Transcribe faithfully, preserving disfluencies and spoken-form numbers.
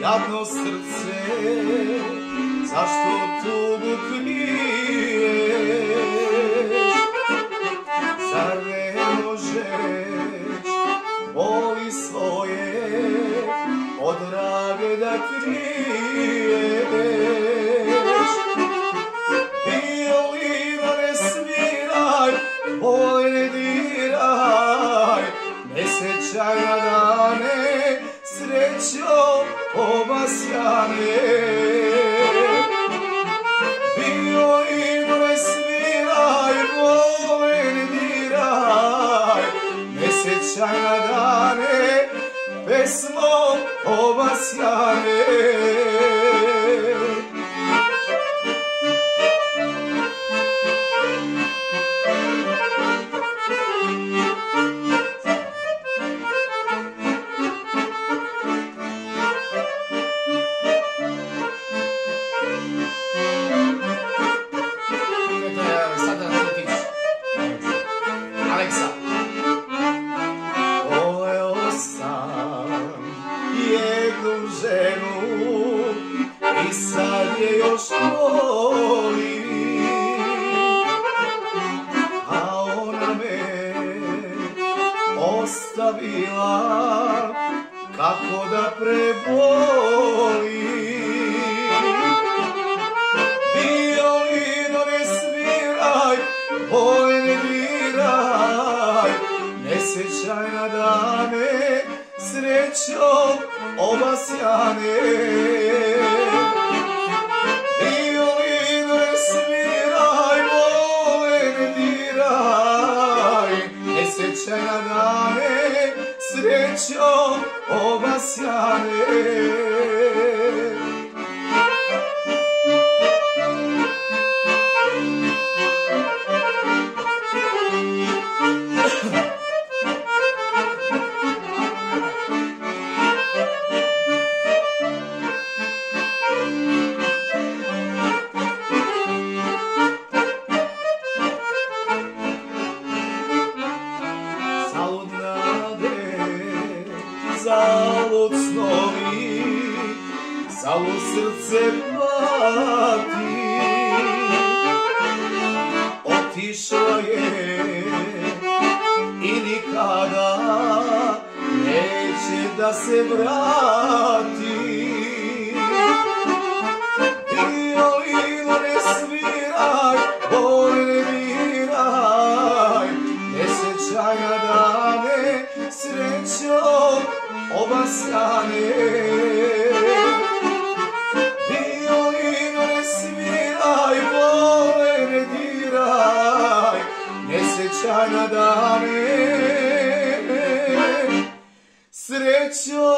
jadno srce, zašto tugu kriješ? Zar ne možeš boli svoje od drage da kriješ? Violino ne sviraj, bole ne diraj, ne sećaj na dane srećo obasjane. Violino ne sviraj, bole ne diraj, ne sećaj na dane pesmom obasjane. Ženu i sad je još volim, a ona me ostavila, kako da prebolim. Violino ne sviraj, bole ne diraj, ne sećaj na dane srećom obasjane. Violino ne sviraj, bole ne diraj, ne sećaj na dane srećom obasjane. Zalud snovi, zalud srce pati, otišla je i nikada neće da se vrati. Violino ne sviraj, bole ne diraj, ne sećaj na dane srećom obasjane. Violino ne sviraj, bole ne diraj, ne sećaj na dane srećom